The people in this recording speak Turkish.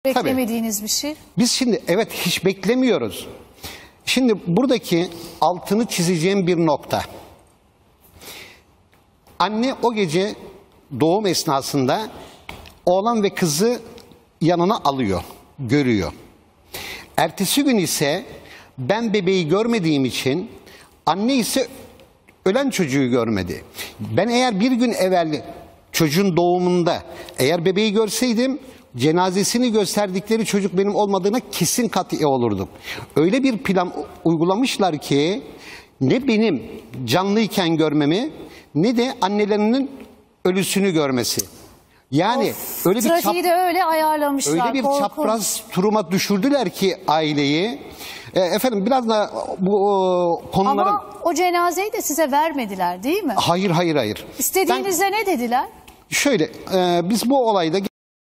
Beklemediğiniz bir şey. Biz şimdi evet hiç beklemiyoruz. Şimdi buradaki altını çizeceğim bir nokta. Anne o gece doğum esnasında oğlan ve kızı yanına alıyor, görüyor. Ertesi gün ise ben bebeği görmediğim için anne ise ölen çocuğu görmedi. Ben eğer bir gün evvel çocuğun doğumunda eğer bebeği görseydim cenazesini gösterdikleri çocuk benim olmadığına kesin kat'i olurdum. Öyle bir plan uygulamışlar ki ne benim canlıyken görmemi ne de annelerinin ölüsünü görmesi. Yani öyle bir trafiği de öyle ayarlamışlar. Öyle bir çapraz turuma düşürdüler ki aileyi. Efendim biraz da bu konuların... Ama o cenazeyi de size vermediler değil mi? Hayır. İstediğinizde ne dediler? Şöyle biz bu olayda